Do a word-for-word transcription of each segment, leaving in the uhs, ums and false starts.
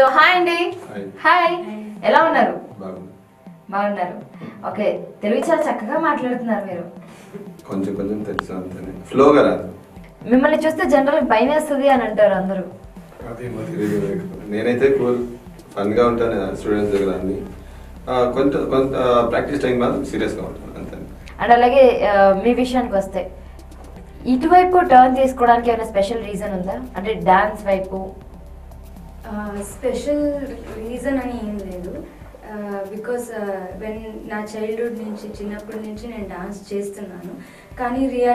So hi అండి. Hi, ఎలా ఉన్నారు? బాగున్నారు. ఓకే, తెలుగు చాలా చక్కగా మాట్లాడుతున్నారు మీరు. కొంచెం కొంచెం తెలుసు అంతనే, ఫ్లోగా రాదు. మిమ్మల్ని చూస్తే జనరల్ భయం వేస్తుంది అని అంటారు అందరూ. నేనైతే కూల్ ఫన్ గా ఉంటాను స్టూడెంట్స్ దగ్గర అన్ని. కొంత కొంత ప్రాక్టీస్ టైం మాత్రం సీరియస్ గా ఉంటాను అంతే. అండ్ అలాగే మీ విషయానికి వస్తే ఇటువైపు టర్న్ చేసుకోవడానికి ఏమైనా స్పెషల్ రీజన్ ఉందా? అంటే డాన్స్ వైపు స్పెషల్ రీజన్ అని ఏం లేదు. బికాస్ వెన్ నా చైల్డ్హుడ్ నుంచి చిన్నప్పటి నుంచి నేను డాన్స్ చేస్తున్నాను. కానీ real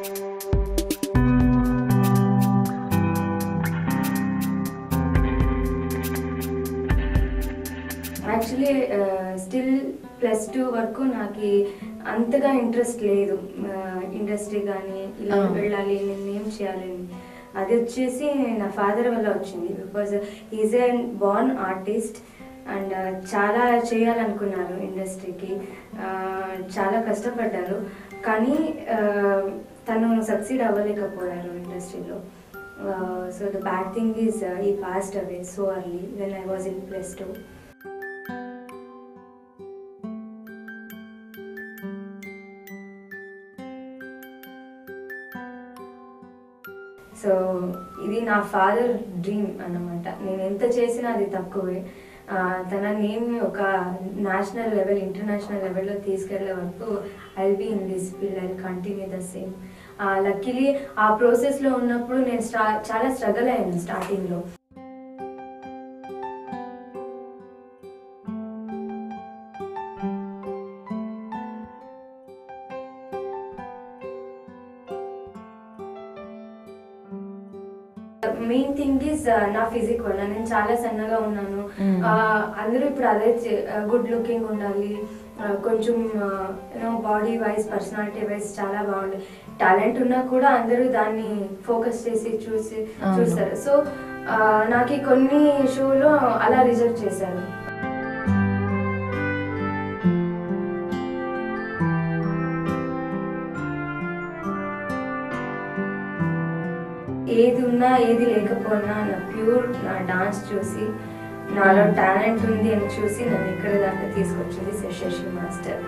actually still plus two వరకు నాకు అంతగా ఇంట్రెస్ట్ లేదు ఇండస్ట్రీ కానీ ఇలా వెళ్ళాలి నేను ఏం చేయాలని. అది వచ్చేసి నా ఫాదర్ వల్ల వచ్చింది. Because is a born artist and చాలా చేయాలనుకున్నారు ఇండస్ట్రీకి, చాలా కష్టపడ్డారు. కానీ తను సక్సీడ్ అవ్వలేకపోయారు ఇండస్ట్రీలో. So the bad thing is he passed away so early when I was in plus two. So ఇది నా ఫాదర్ డ్రీమ్ అన్నమాట. నేను ఎంత చేసినా అది తక్కువే. తన నేమ్ ఒక నేషనల్ లెవెల్ ఇంటర్నేషనల్ లెవెల్లో తీసుకెళ్లే వరకు I will be in this field, I will continue the same. Luckily ఆ ప్రాసెస్లో ఉన్నప్పుడు నేను స్టా చాలా స్ట్రగుల్ అయ్యాను స్టార్టింగ్లో. మెయిన్ థింగ్ ఈజ్ నా ఫిజిక్ వల్ల నేను చాలా సన్నగా ఉన్నాను. అందరూ ఇప్పుడు అదే గుడ్ లుకింగ్ ఉండాలి, కొంచెం you know body wise personality wise చాలా బాగుంది. టాలెంట్ ఉన్నా కూడా అందరూ దాన్ని ఫోకస్ చేసి చూసి చూస్తారు. సో నాకు కొన్ని షోలో అలా రిజెక్ట్ చేశారు. ఏది ఉన్నా ఏది లేకపోయినా నా ప్యూర్ నా డాన్స్ చూసి నాలో టాలెంట్ ఉంది అని చూసి నన్ను ఇక్కడ దాకా తీసుకొచ్చింది శశి మాస్టర్.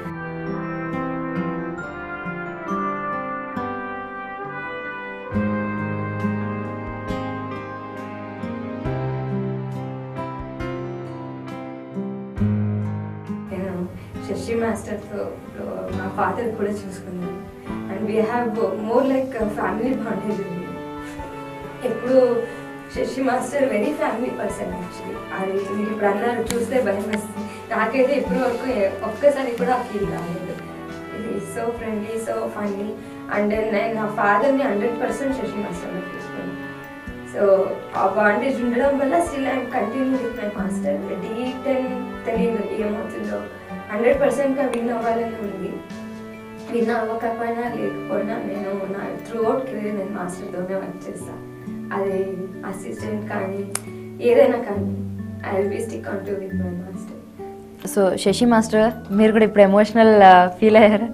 నేను శశి మాస్టర్తో మా ఫాదర్ కూడా చూసుకున్నాను. And we have more like family bondage ఉంది. ఎప్పుడు Shashi master very family person actually. అది మీరు ఇప్పుడు అన్నారు చూస్తే భయం వస్తుంది. నాకైతే ఇప్పటి వరకు ఒక్కసారి కూడా ఫీల్ కాలేదు. ఇది so friendly, so funny. And నేను నా ఫాదర్ని హండ్రెడ్ పర్సెంట్ శశి మాస్టర్లో తీసుకున్నాను. సో ఆ బాండేజ్ ఉండడం వల్ల still I'm continue with my master. Detail తెలియదు ఏమవుతుందో, హండ్రెడ్ పర్సెంట్గా విన్ అవ్వాలని ఉంది. విన్ అవ్వకపోయినా లేకపోయినా నేను నా త్రూ అవుట్ కెరీర్ నేను మాస్టర్తోనే వర్క్ చేస్తాను. అది అసిస్టెంట్ కానీ ఏదైనా కానీ I will be stick on to with my master. So Shashi master మీరు కూడా ఇప్పుడు ఎమోషనల్ ఫీల్ అయ్యారా?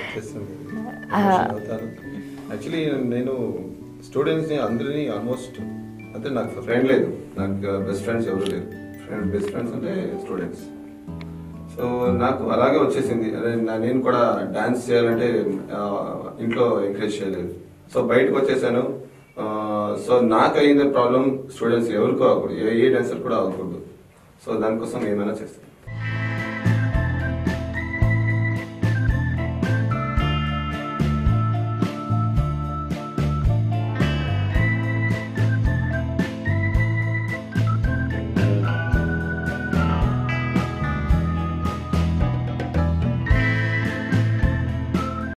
యాక్చువల్లీ నేను స్టూడెంట్స్ని అందరినీ ఆల్మోస్ట్ అంటే నాకు ఫ్రెండ్ లేదు, నాకు బెస్ట్ ఫ్రెండ్స్ ఎవరు లేరు. ఫ్రెండ్ బెస్ట్ ఫ్రెండ్స్ అంటే స్టూడెంట్స్. సో నాకు అలాగే వచ్చేసింది. అదే నేను కూడా డాన్స్ చేయాలంటే ఇంట్లో ఎంకరేజ్ చేయలేదు. సో బయటకు వచ్చేసాను. సో నాకు అయిందే ప్రాబ్లం స్టూడెంట్స్ ఎవరికో అవ్వకూడదు, ఏ డాన్సర్ కూడా అవ్వకూడదు. సో దానికోసం ఏమైనా చేస్తాను.